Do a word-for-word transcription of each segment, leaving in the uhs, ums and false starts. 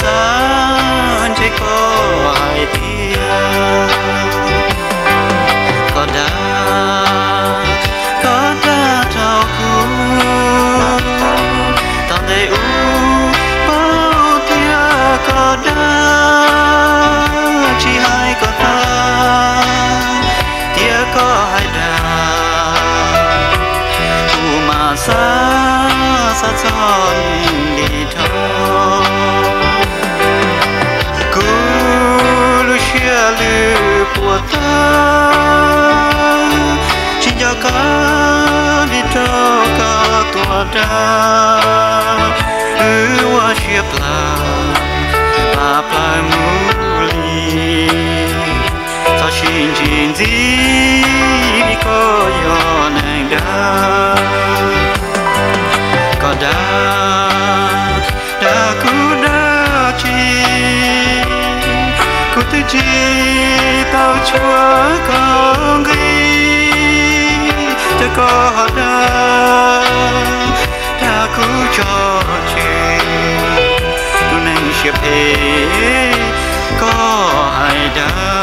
san chạy có ai tia có đã có đã trao khu tao để u bao tia có đã chỉ hai có ta tia có hai đã u mà xa xa tròn đi thôi cú lu chia lu của ta chỉ cho cả đi cho cả tua đa ư hoa chia pla pla pla muli ta xin xin gì đi có yo nàng đa có đã đã cú đã chi cú tự chi tao chúa con ghi cho có đã đã cú cho chi tu nên xếp hết có ai đã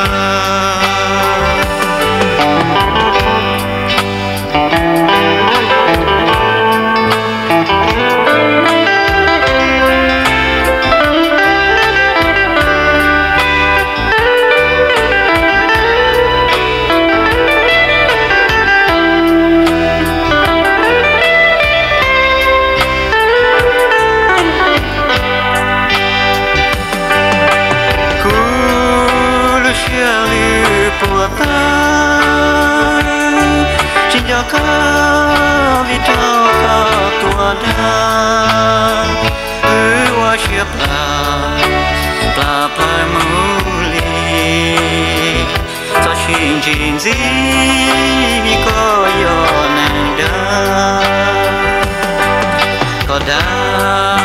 cho cả vì cho cả tua đa ư hoa chia pla pla pla muli cho xin xin gì có yo nàng đa có đã